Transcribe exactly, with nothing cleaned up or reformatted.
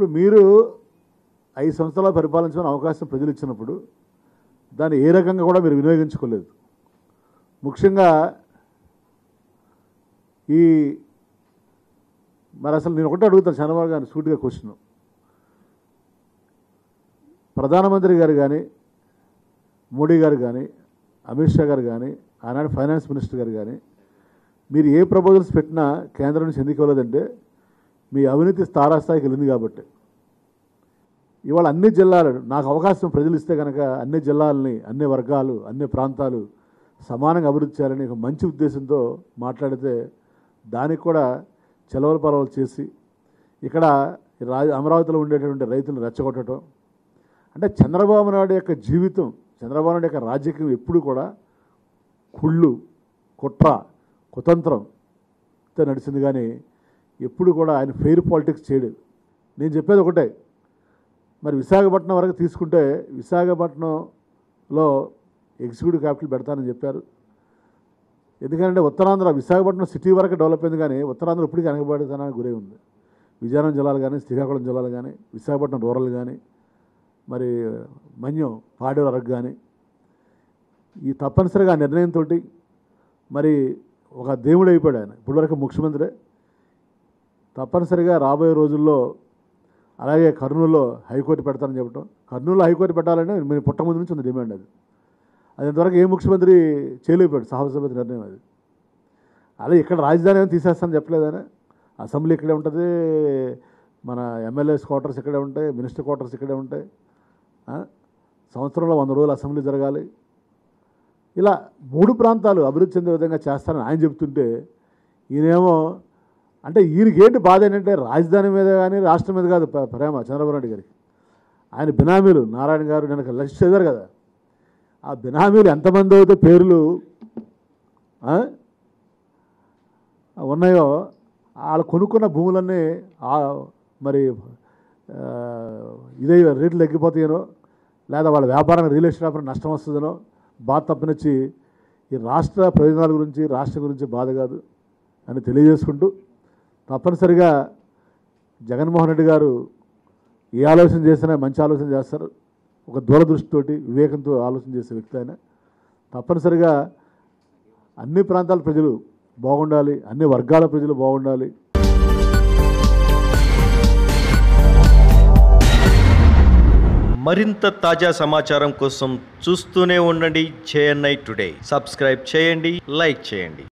ఇప్పుడు మీరు ఐదు సంవత్సరాల పరిపాలించమని అవకాశం ప్రజలు ఇచ్చినప్పుడు దాన్ని ఏ రకంగా కూడా మీరు వినియోగించుకోలేదు. ముఖ్యంగా ఈ మరి అసలు నేను ఒకటే అడుగుతాను చంద్రబాబు గారిని సూటిగా క్వశ్చన్. ప్రధానమంత్రి గారు కానీ, మోడీ గారు కానీ, అమిత్ షా గారు కానీ, ఆనాడు ఫైనాన్స్ మినిస్టర్ గారు కానీ మీరు ఏ ప్రపోజల్స్ పెట్టినా కేంద్రం నుంచి ఎందుకు ఇవ్వలేదంటే మీ అవినీతి తారాస్థాయికి వెళ్ళింది కాబట్టి. ఇవాళ అన్ని జిల్లాలు నాకు అవకాశం ప్రజలు ఇస్తే కనుక అన్ని జిల్లాలని, అన్ని వర్గాలు, అన్ని ప్రాంతాలు సమానంగా అభివృద్ధి చేయాలని ఒక మంచి ఉద్దేశంతో మాట్లాడితే దానికి కూడా చెలవల పరవలు చేసి ఇక్కడ రాజ అమరావతిలో ఉండేటటువంటి రైతులను రెచ్చగొట్టడం. అంటే చంద్రబాబు నాయుడు యొక్క జీవితం, చంద్రబాబు నాయుడు యొక్క రాజకీయం ఎప్పుడు కూడా కుళ్ళు, కుట్ర, కుతంత్రంతో నడిచింది. కానీ ఎప్పుడు కూడా ఆయన ఫెయిర్ పాలిటిక్స్ చేయలేదు. నేను చెప్పేది ఒకటే, మరి విశాఖపట్నం వరకు తీసుకుంటే విశాఖపట్నంలో ఎగ్జిక్యూటివ్ క్యాపిటల్ పెడతానని చెప్పారు. ఎందుకంటే ఉత్తరాంధ్ర విశాఖపట్నం సిటీ వరకు డెవలప్ అయింది, కానీ ఉత్తరాంధ్ర ఇప్పటికీ వెనకబడితనానికి గురై ఉంది. విజయనగరం జిల్లాలు కానీ, శ్రీకాకుళం జిల్లాలు కానీ, విశాఖపట్నం రూరల్ కానీ, మరి మన్యం పాడే వరకు కానీ ఈ తప్పనిసరిగా నిర్ణయంతో మరి ఒక దేవుడు అయిపోయాడు ఆయన. ఇప్పటివరకు ముఖ్యమంత్రి తప్పనిసరిగా రాబోయే రోజుల్లో అలాగే కర్నూలులో హైకోర్టు పెడతానని చెప్పడం. కర్నూలులో హైకోర్టు పెట్టాలని మీరు పుట్టముందు నుంచి ఉంది డిమాండ్. అది అది ఇంతవరకు ఏ ముఖ్యమంత్రి చేయలేకపోయాడు సాహసపతి నిర్ణయం. అది అలా ఇక్కడ రాజధాని ఏమైనా తీసేస్తానని చెప్పలేదని. అసెంబ్లీ ఇక్కడే ఉంటుంది, మన ఎమ్మెల్యేస్ క్వార్టర్స్ ఇక్కడే ఉంటాయి, మినిస్టర్ క్వార్టర్స్ ఇక్కడే ఉంటాయి. సంవత్సరంలో వంద రోజులు అసెంబ్లీ జరగాలి. ఇలా మూడు ప్రాంతాలు అభివృద్ధి చెందే విధంగా చేస్తానని ఆయన చెప్తుంటే ఈయనేమో అంటే ఈయనకి ఏంటి బాధ ఏంటంటే రాజధాని మీద కానీ రాష్ట్రం మీద కాదు ప్రేమ చంద్రబాబు నాయుడు గారికి. ఆయన బినామీలు నారాయణ గారు నేను లిస్ట్ చదివారు కదా, ఆ బినామీలు ఎంతమంది అయితే పేర్లు ఉన్నాయో వాళ్ళు కొనుక్కున్న భూములన్నీ మరి ఇదే రేట్లు ఎక్కిపోతాయనో లేదా వాళ్ళ వ్యాపారానికి రియల్ ఎస్టేట్ వ్యాపారం నష్టం వస్తుందనో బాధ తప్పనిచ్చి ఈ రాష్ట్ర ప్రయోజనాల గురించి రాష్ట్రం గురించి బాధ కాదు అని తెలియజేసుకుంటూ, తప్పనిసరిగా జగన్మోహన్ రెడ్డి గారు ఏ ఆలోచన చేసినా మంచి ఆలోచన చేస్తారు. ఒక దూరదృష్టితోటి వివేకంతో ఆలోచన చేసే వ్యక్తి ఆయన. తప్పనిసరిగా అన్ని ప్రాంతాల ప్రజలు బాగుండాలి, అన్ని వర్గాల ప్రజలు బాగుండాలి. మరింత తాజా సమాచారం కోసం చూస్తూనే ఉండండి జేఎన్ఐ టుడే. సబ్స్క్రైబ్ చేయండి, లైక్ చేయండి.